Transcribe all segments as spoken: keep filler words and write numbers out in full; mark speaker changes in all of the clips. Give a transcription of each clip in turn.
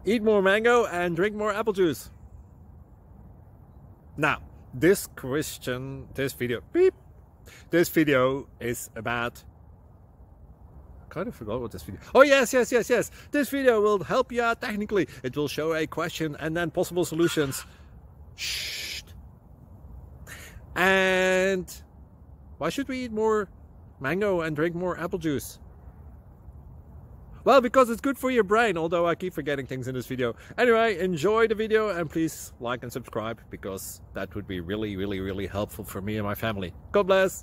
Speaker 1: Eat more mango and drink more apple juice. Now, this question, this video, beep, this video is about, I kind of forgot what this video, oh yes, yes, yes, yes, this video will help you out technically. It will show a question and then possible solutions. Shh. And why should we eat more mango and drink more apple juice? Well, because it's good for your brain, although I keep forgetting things in this video. Anyway, enjoy the video and please like and subscribe, because that would be really, really, really helpful for me and my family. God bless!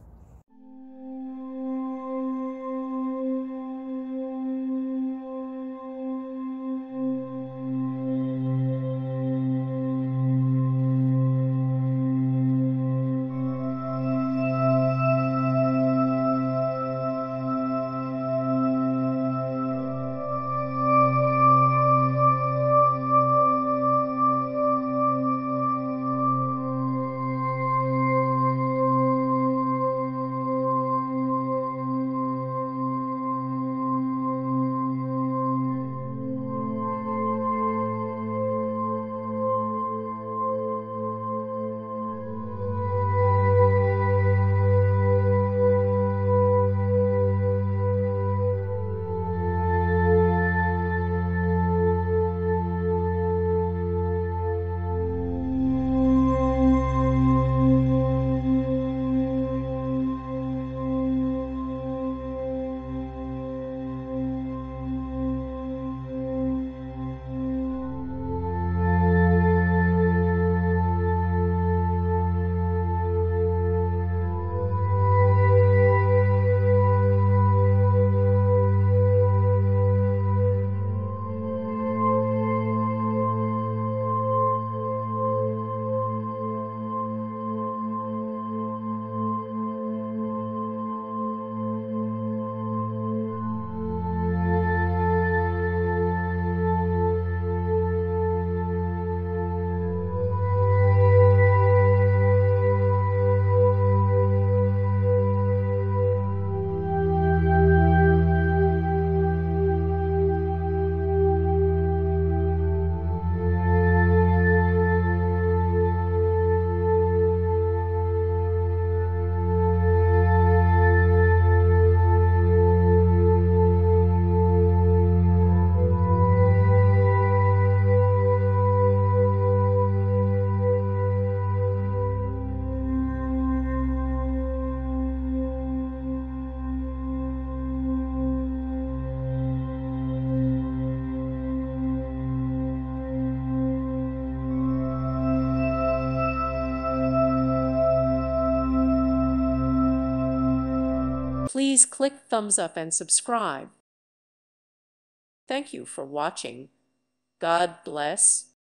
Speaker 2: Please click thumbs up and subscribe. Thank you for watching. God bless.